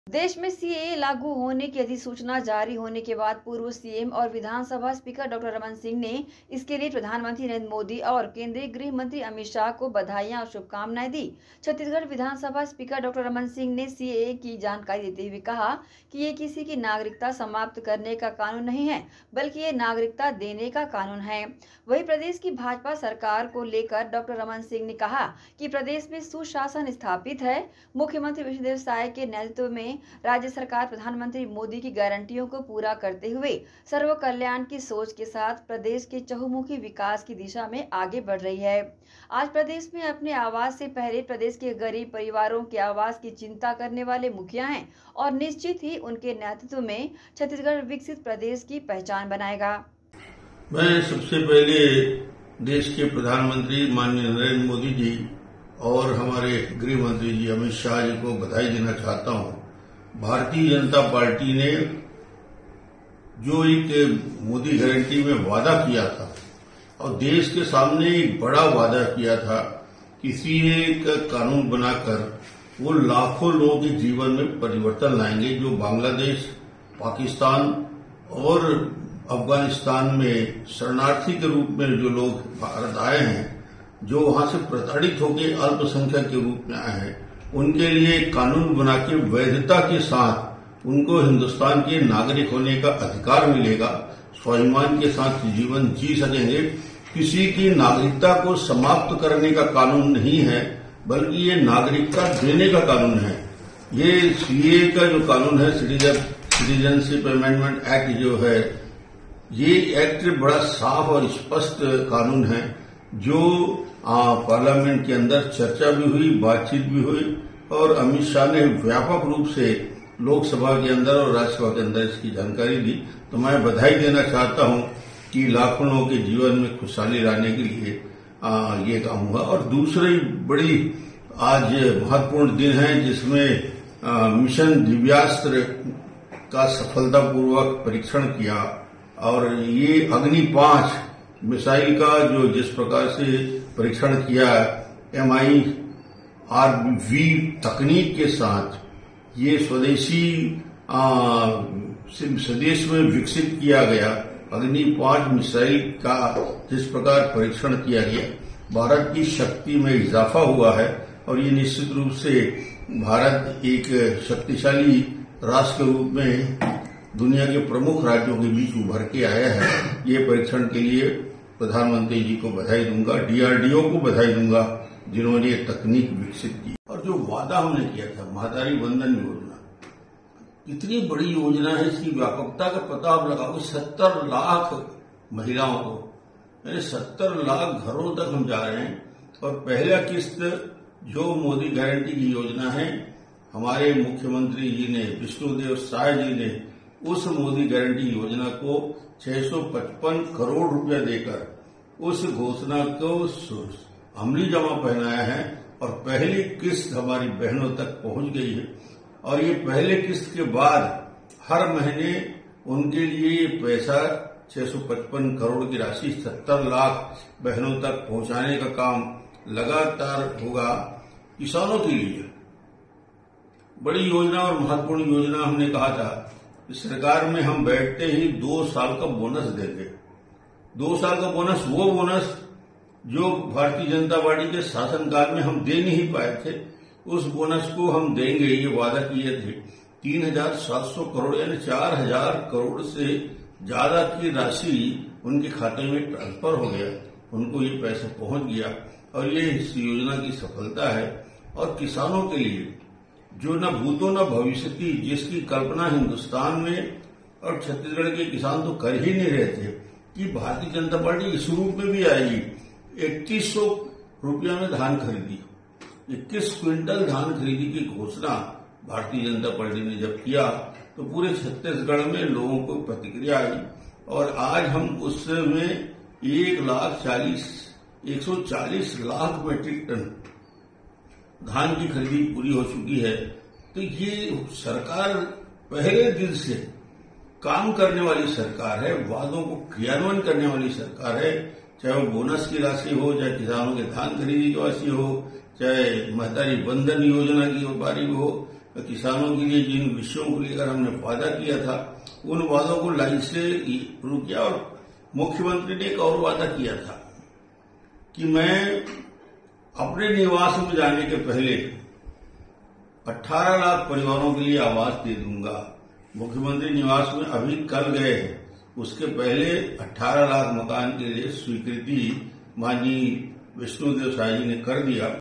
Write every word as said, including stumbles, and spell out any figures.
देश में सीएए लागू होने की अधिसूचना जारी होने के बाद पूर्व सीएम और विधानसभा स्पीकर डॉक्टर रमन सिंह ने इसके लिए प्रधानमंत्री नरेंद्र मोदी और केंद्रीय गृह मंत्री अमित शाह को बधाइयां और शुभकामनाएं दी। छत्तीसगढ़ विधानसभा स्पीकर डॉक्टर रमन सिंह ने सीएए की जानकारी देते हुए कहा कि ये किसी की नागरिकता समाप्त करने का कानून नहीं है, बल्कि ये नागरिकता देने का कानून है। वहीं प्रदेश की भाजपा सरकार को लेकर डॉक्टर रमन सिंह ने कहा कि प्रदेश में सुशासन स्थापित है। मुख्यमंत्री विष्णुदेव साय के नेतृत्व में राज्य सरकार प्रधानमंत्री मोदी की गारंटियों को पूरा करते हुए सर्व कल्याण की सोच के साथ प्रदेश के चहुमुखी विकास की दिशा में आगे बढ़ रही है। आज प्रदेश में अपने आवास से पहले प्रदेश के गरीब परिवारों के आवास की चिंता करने वाले मुखिया हैं और निश्चित ही उनके नेतृत्व में छत्तीसगढ़ विकसित प्रदेश की पहचान बनाएगा। मैं सबसे पहले देश के प्रधानमंत्री माननीय नरेंद्र मोदी जी और हमारे गृह मंत्री जी अमित शाह जी को बधाई देना चाहता हूं। भारतीय जनता पार्टी ने जो एक मोदी गारंटी में वादा किया था और देश के सामने एक बड़ा वादा किया था कि सीएए का कानून बनाकर वो लाखों लोगों के जीवन में परिवर्तन लाएंगे, जो बांग्लादेश, पाकिस्तान और अफगानिस्तान में शरणार्थी के रूप में जो लोग भारत आए हैं, जो वहां से प्रताड़ित होकर अल्पसंख्यक के रूप में आए हैं, उनके लिए कानून बना के वैधता के साथ उनको हिंदुस्तान के नागरिक होने का अधिकार मिलेगा, स्वाभिमान के साथ जीवन जी सकेंगे। किसी की नागरिकता को समाप्त करने का कानून नहीं है, बल्कि ये नागरिकता देने का कानून है। ये सीएए का जो कानून है, सिटीजन सिटीजनशिप अमेंडमेंट एक्ट जो है, ये एक्ट बड़ा साफ और स्पष्ट कानून है, जो आ, पार्लियामेंट के अंदर चर्चा भी हुई, बातचीत भी हुई और अमित शाह ने व्यापक रूप से लोकसभा के अंदर और राज्यसभा के अंदर इसकी जानकारी दी। तो मैं बधाई देना चाहता हूं कि लाखों लोगों के जीवन में खुशहाली लाने के लिए आ, ये काम हुआ। और दूसरी बड़ी आज महत्वपूर्ण दिन है जिसमें आ, मिशन दिव्यास्त्र का सफलतापूर्वक परीक्षण किया और ये अग्नि पांच मिसाइल का जो जिस प्रकार से परीक्षण किया एम आई आर वी तकनीक के साथ, ये स्वदेशी स्वदेश में विकसित किया गया अग्नि पांच मिसाइल का जिस प्रकार परीक्षण किया गया, भारत की शक्ति में इजाफा हुआ है और ये निश्चित रूप से भारत एक शक्तिशाली राष्ट्र के रूप में दुनिया के प्रमुख राज्यों के बीच उभर के आया है। ये परीक्षण के लिए प्रधानमंत्री जी को बधाई दूंगा, डीआरडीओ को बधाई दूंगा जिन्होंने ये तकनीक विकसित की। और जो वादा हमने किया था महादारी वंदन योजना, कितनी बड़ी योजना है, इसकी व्यापकता का पता आप लगाओ। सत्तर लाख महिलाओं को, यानी सत्तर लाख घरों तक हम जा रहे हैं। और पहला किस्त जो मोदी गारंटी की योजना है, हमारे मुख्यमंत्री जी ने, विष्णुदेव साय जी ने उस मोदी गारंटी योजना को छह सौ पचपन करोड़ रुपया देकर उस घोषणा को अमली जमा पहनाया है और पहली किस्त हमारी बहनों तक पहुंच गई है। और ये पहले किस्त के बाद हर महीने उनके लिए ये पैसा छह सौ पचपन करोड़ की राशि सत्तर लाख बहनों तक पहुंचाने का काम लगातार होगा। किसानों के लिए बड़ी योजना और महत्वपूर्ण योजना हमने कहा था, सरकार में हम बैठते ही दो साल का बोनस देंगे। दो साल का बोनस, वो बोनस जो भारतीय जनता पार्टी के शासनकाल में हम दे नहीं पाए थे, उस बोनस को हम देंगे, ये वादा किए थे। तीन हजार सात सौ करोड़ यानी चार हजार करोड़ से ज्यादा की राशि उनके खाते में ट्रांसफर हो गया, उनको ये पैसा पहुंच गया और ये इस योजना की सफलता है। और किसानों के लिए जो न भूतो न भविष्यति, जिसकी कल्पना हिंदुस्तान में और छत्तीसगढ़ के किसान तो कर ही नहीं रहे थे कि भारतीय जनता पार्टी इस रूप में भी आएगी। इक्कीस सौ रुपया में धान खरीदी, इक्कीस क्विंटल धान खरीदी की घोषणा भारतीय जनता पार्टी ने जब किया तो पूरे छत्तीसगढ़ में लोगों को प्रतिक्रिया आई और आज हम उसमें एक लाख चालीस एक सौ चालीस लाख मीट्रिक टन धान की खरीदी पूरी हो चुकी है। तो ये सरकार पहले दिन से काम करने वाली सरकार है, वादों को क्रियान्वयन करने वाली सरकार है। चाहे वो बोनस की राशि हो, चाहे किसानों के धान खरीदी की राशि हो, चाहे महतारी बंधन योजना की बारी हो, किसानों के लिए जिन विषयों को लेकर हमने वादा किया था उन वादों को लाइन से शुरू किया। और मुख्यमंत्री ने एक और वादा किया था कि मैं अपने निवास में जाने के पहले अठारह लाख परिवारों के लिए आवास दे दूंगा। मुख्यमंत्री निवास में अभी कल गए हैं, उसके पहले अठारह लाख मकान के लिए स्वीकृति माननीय विष्णुदेव साय जी ने कर दिया।